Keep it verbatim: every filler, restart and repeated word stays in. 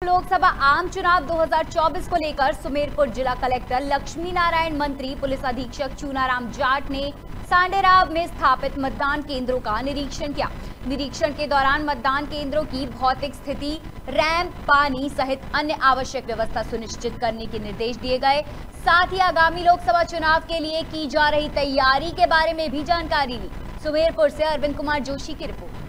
लोकसभा आम चुनाव दो हज़ार चौबीस को लेकर सुमेरपुर जिला कलेक्टर लक्ष्मी नारायण मंत्री पुलिस अधीक्षक चूनाराम जाट ने सांडेराव में स्थापित मतदान केंद्रों का निरीक्षण किया। निरीक्षण के दौरान मतदान केंद्रों की भौतिक स्थिति, रैंप, पानी सहित अन्य आवश्यक व्यवस्था सुनिश्चित करने के निर्देश दिए गए। साथ ही आगामी लोकसभा चुनाव के लिए की जा रही तैयारी के बारे में भी जानकारी ली। सुमेरपुर से अरविंद कुमार जोशी की रिपोर्ट।